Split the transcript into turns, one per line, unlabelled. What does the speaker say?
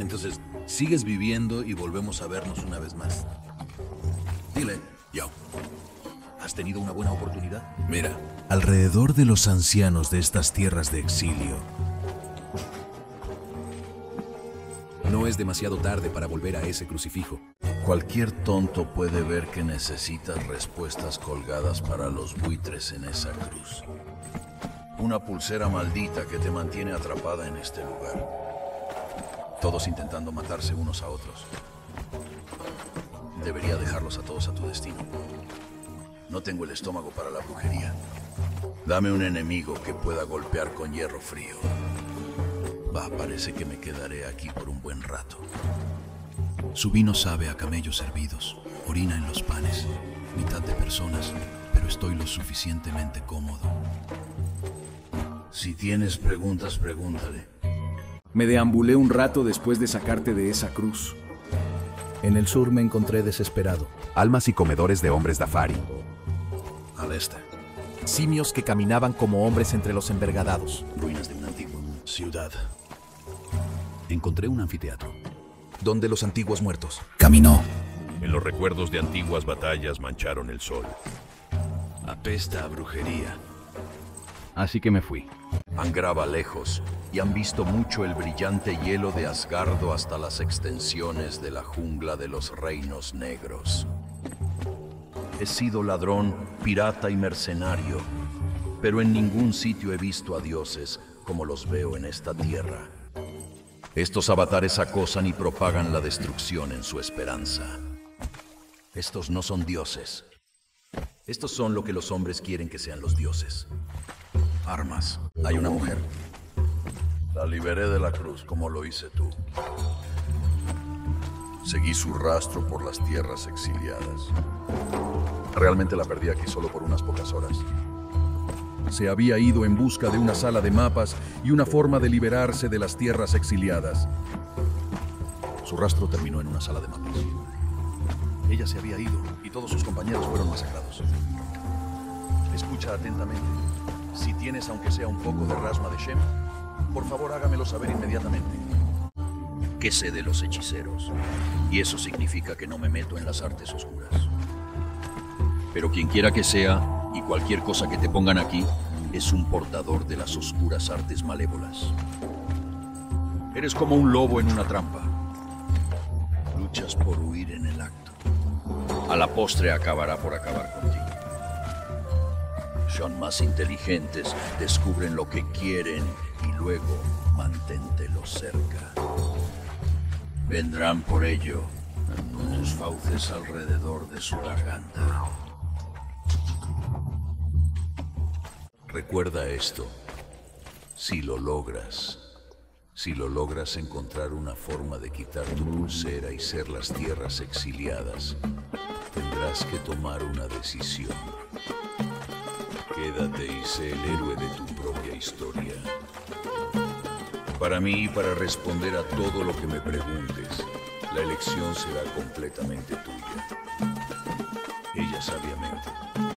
Entonces, sigues viviendo y volvemos a vernos una vez más. Dile, yo, ¿has tenido una buena oportunidad? Mira, alrededor de los ancianos de estas tierras de exilio, no es demasiado tarde para volver a ese crucifijo.
Cualquier tonto puede ver que necesitas respuestas colgadas para los buitres en esa cruz. Una pulsera maldita que te mantiene atrapada en este lugar. Todos intentando matarse unos a otros. Debería dejarlos a todos a tu destino. No tengo el estómago para la brujería. Dame un enemigo que pueda golpear con hierro frío. Parece que me quedaré aquí por un buen rato.
Su vino sabe a camellos hervidos, orina en los panes, mitad de personas, pero estoy lo suficientemente cómodo.
Si tienes preguntas, pregúntale.
Me deambulé un rato después de sacarte de esa cruz.
En el sur me encontré desesperado.
Almas y comedores de hombres Dafari.
Al este.
Simios que caminaban como hombres entre los envergadados.
Ruinas de una antigua ciudad.
Encontré un anfiteatro. ¿Dónde los antiguos muertos?
Caminó.
En los recuerdos de antiguas batallas mancharon el sol.
Apesta a brujería.
Así que me fui.
Angraba lejos y han visto mucho el brillante hielo de Asgardo hasta las extensiones de la jungla de los reinos negros. He sido ladrón, pirata y mercenario, pero en ningún sitio he visto a dioses como los veo en esta tierra. Estos avatares acosan y propagan la destrucción en su esperanza. Estos no son dioses. Estos son lo que los hombres quieren que sean los dioses. Armas. Hay una mujer. La liberé de la cruz, como lo hice tú. Seguí su rastro por las tierras exiliadas. Realmente la perdí aquí solo por unas pocas horas. Se había ido en busca de una sala de mapas y una forma de liberarse de las tierras exiliadas. Su rastro terminó en una sala de mapas. Ella se había ido y todos sus compañeros fueron masacrados. Escucha atentamente. Si tienes aunque sea un poco de rasma de Shem, por favor hágamelo saber inmediatamente. ¿Qué sé de los hechiceros? Y eso significa que no me meto en las artes oscuras. Pero quien quiera que sea, y cualquier cosa que te pongan aquí, es un portador de las oscuras artes malévolas. Eres como un lobo en una trampa. Luchas por huir en el acto. A la postre acabará por acabar contigo. Son más inteligentes, descubren lo que quieren y luego manténtelos cerca. Vendrán por ello, con tus fauces alrededor de su garganta. Recuerda esto, si lo logras encontrar una forma de quitar tu pulsera y ser las tierras exiliadas, tendrás que tomar una decisión. Quédate y sé el héroe de tu propia historia. Para mí, para responder a todo lo que me preguntes, la elección será completamente tuya. Ella sabiamente